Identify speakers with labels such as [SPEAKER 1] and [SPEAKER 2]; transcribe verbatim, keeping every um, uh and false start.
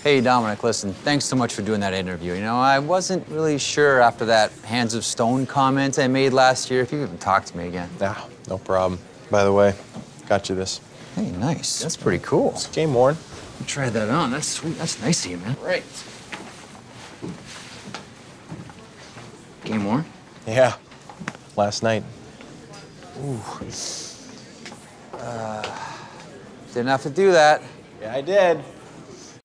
[SPEAKER 1] Hey, Dominic, listen, thanks so much for doing that interview. You know, I wasn't really sure after that Hands of Stone comment I made last year if you even talked to me again.
[SPEAKER 2] Nah, no problem. By the way, got you this.
[SPEAKER 1] Hey, nice. That's pretty cool.
[SPEAKER 2] It's game worn.
[SPEAKER 1] Try that on. That's sweet. That's nice of you, man. Right. Game worn?
[SPEAKER 2] Yeah, last night.
[SPEAKER 1] Ooh. Uh, didn't have to do that.
[SPEAKER 2] Yeah, I did.